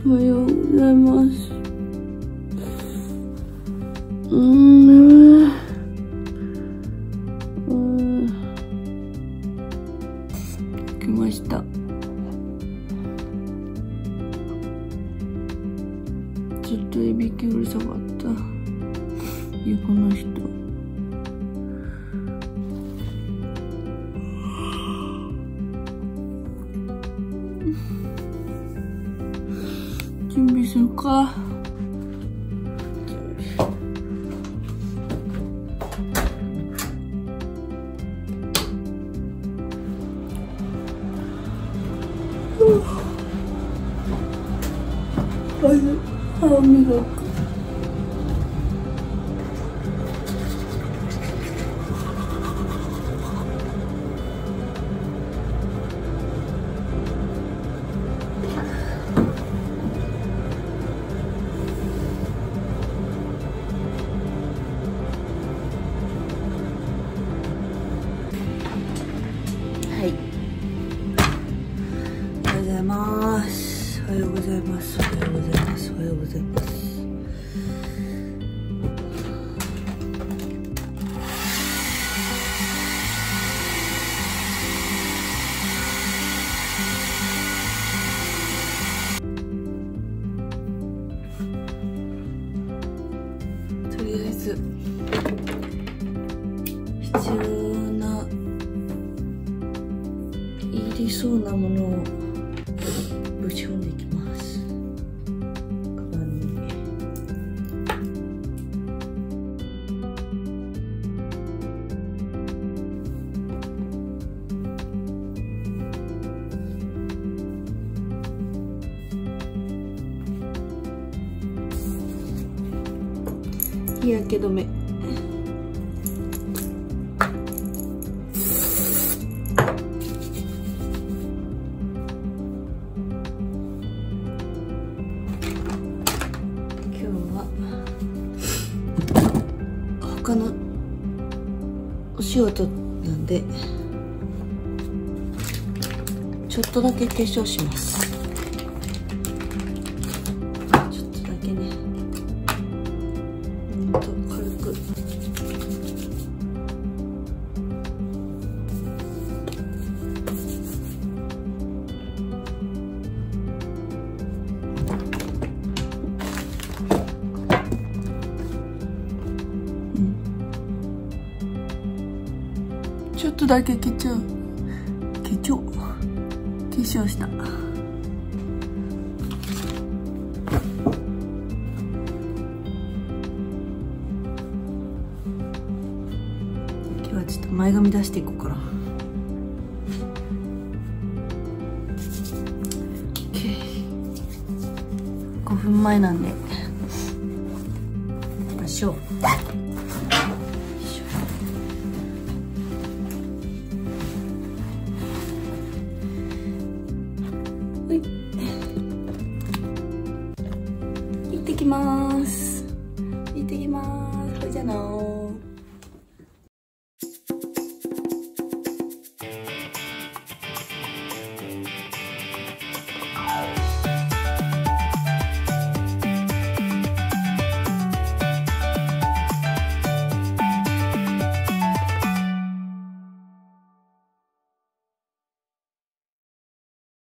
おはようございます。眠い。来ました。ずっといびきうるさかった。横の人。準備するか。歯磨く。はい。おはようございます。おはようございます。おはようございます。おはようございます。とりあえず必要ないりそうなものをぶち込んでいきます。カバンに。日焼け止め。他のお仕事なんでちょっとだけ化粧します。ちょっとだけね、軽く。ちょっとだけ化粧した。今日はちょっと前髪出していこうかな。5分前なんで行きましょう。